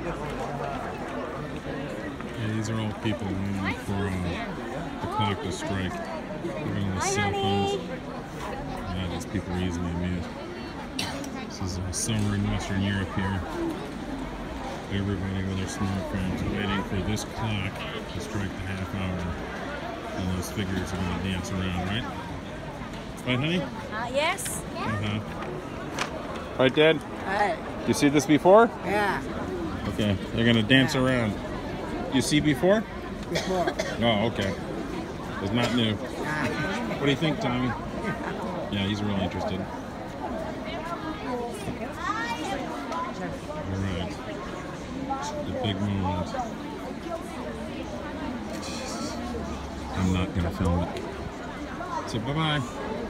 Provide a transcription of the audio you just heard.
Yeah, these are all people waiting for the clock to strike. They're on the cell phones. Yeah, these people are easily amused. This is summer in Western Europe here. Everybody with their smartphones waiting for this clock to strike the half hour. And those figures are going to dance around, right? Right, honey? Yes. Uh-huh. Right, Dad? Right. You see this before? Yeah. Okay, they're going to dance around. You see before? Before. Oh, okay. It's not new. What do you think, Tommy? Yeah, he's really interested. Alright. The big moment. I'm not going to film it. So bye-bye.